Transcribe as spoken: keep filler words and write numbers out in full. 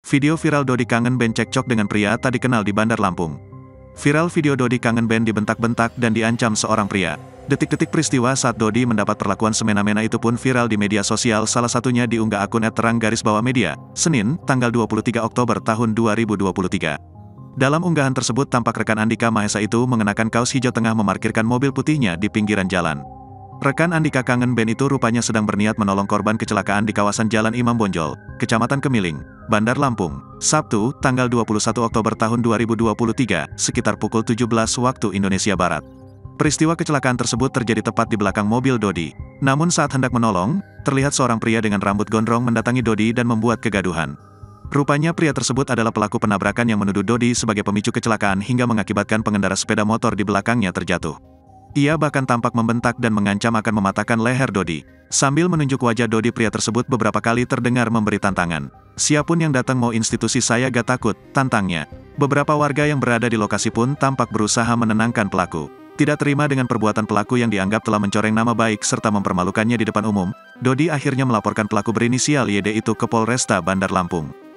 Video viral Dodi kangen band cekcok dengan pria tak dikenal di Bandar Lampung. Viral video Dodi kangen band dibentak-bentak dan diancam seorang pria. Detik-detik peristiwa saat Dodi mendapat perlakuan semena-mena itu pun viral di media sosial, salah satunya diunggah akun et terang garis bawah media, Senin, tanggal dua puluh tiga Oktober tahun dua ribu dua puluh tiga. Dalam unggahan tersebut tampak rekan Andika Mahesa itu mengenakan kaos hijau tengah memarkirkan mobil putihnya di pinggiran jalan. Rekan Andika kangen band itu rupanya sedang berniat menolong korban kecelakaan di kawasan Jalan Imam Bonjol, Kecamatan Kemiling, Bandar Lampung, Sabtu, tanggal dua puluh satu Oktober tahun dua ribu dua puluh tiga, sekitar pukul tujuh belas waktu Indonesia Barat. Peristiwa kecelakaan tersebut terjadi tepat di belakang mobil Dodi. Namun saat hendak menolong, terlihat seorang pria dengan rambut gondrong mendatangi Dodi dan membuat kegaduhan. Rupanya pria tersebut adalah pelaku penabrakan yang menuduh Dodi sebagai pemicu kecelakaan hingga mengakibatkan pengendara sepeda motor di belakangnya terjatuh. Ia bahkan tampak membentak dan mengancam akan mematahkan leher Dodi. Sambil menunjuk wajah Dodi, pria tersebut beberapa kali terdengar memberi tantangan. "Siapun yang datang mau institusi saya gak takut," tantangnya. Beberapa warga yang berada di lokasi pun tampak berusaha menenangkan pelaku. Tidak terima dengan perbuatan pelaku yang dianggap telah mencoreng nama baik serta mempermalukannya di depan umum, Dodi akhirnya melaporkan pelaku berinisial Y D itu ke Polresta Bandar Lampung.